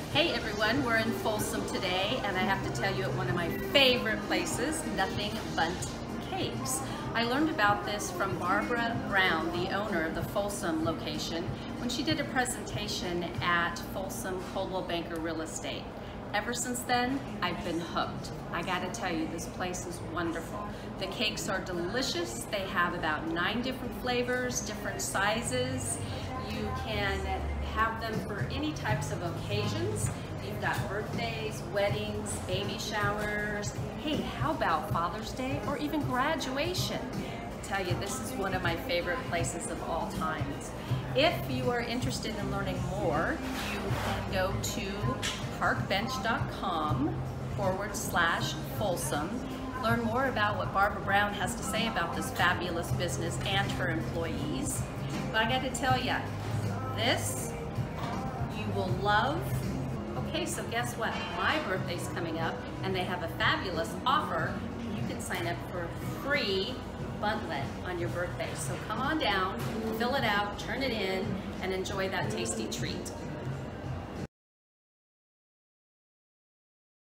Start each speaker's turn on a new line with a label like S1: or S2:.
S1: Hey everyone, we're in Folsom today, and I have to tell you at one of my favorite places, Nothing Bundt Cakes. I learned about this from Barbara Brown, the owner of the Folsom location, when she did a presentation at Folsom Coldwell Banker Real Estate. Ever since then, I've been hooked. I gotta tell you, this place is wonderful. The cakes are delicious. They have about 9 different flavors, different sizes. You can have them for any types of occasions. You've got birthdays, weddings, baby showers. Hey, how about Father's Day or even graduation? I tell you, this is one of my favorite places of all times. If you are interested in learning more, you can go to parkbench.com/Folsom. Learn more about what Barbara Brown has to say about this fabulous business and her employees. But I got to tell you, this you will love. Okay, so guess what? My birthday's coming up, and they have a fabulous offer. You can sign up for a free Buntlet on your birthday. So come on down, fill it out, turn it in, and enjoy that tasty treat.